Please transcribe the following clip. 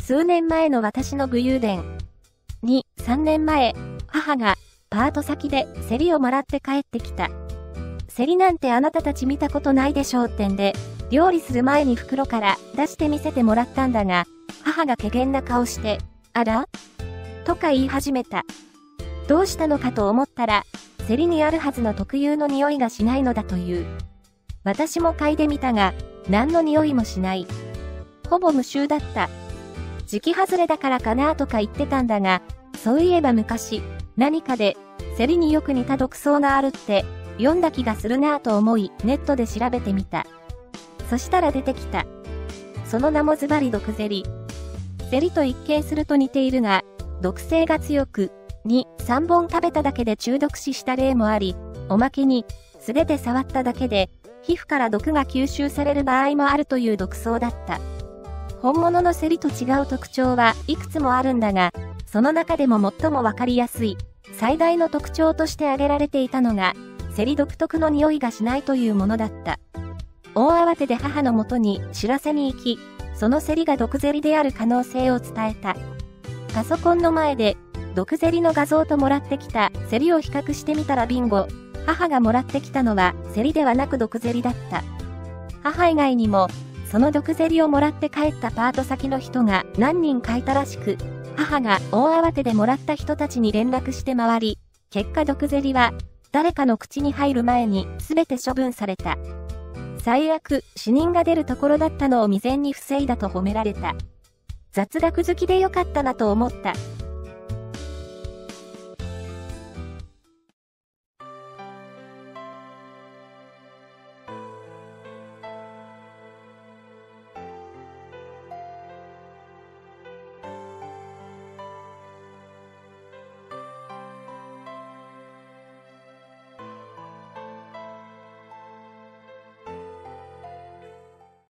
数年前の私の武勇伝。2、3年前、母がパート先で競りをもらって帰ってきた。競りなんてあなたたち見たことないでしょうってんで、料理する前に袋から出して見せてもらったんだが、母が怪げな顔して、あら？とか言い始めた。どうしたのかと思ったら、競りにあるはずの特有の匂いがしないのだという。私も嗅いでみたが、何の匂いもしない。ほぼ無臭だった。時期外れだからかなとか言ってたんだが、そういえば昔、何かで、競りによく似た毒草があるって、読んだ気がするなぁと思い、ネットで調べてみた。そしたら出てきた。その名もズバリ毒ゼリ。セリと一見すると似ているが、毒性が強く、2、3本食べただけで中毒死した例もあり、おまけに、素手で触っただけで、皮膚から毒が吸収される場合もあるという毒草だった。本物のセリと違う特徴はいくつもあるんだが、その中でも最もわかりやすい、最大の特徴として挙げられていたのが、セリ独特の匂いがしないというものだった。大慌てで母のもとに知らせに行き、そのセリが毒ゼリである可能性を伝えた。パソコンの前で、毒ゼリの画像ともらってきたセリを比較してみたらビンゴ。母がもらってきたのはセリではなく毒ゼリだった。母以外にも、その毒ゼリをもらって帰ったパート先の人が何人かいたらしく、母が大慌てでもらった人たちに連絡して回り、結果毒ゼリは誰かの口に入る前に全て処分された。最悪、死人が出るところだったのを未然に防いだと褒められた。雑学好きでよかったなと思った。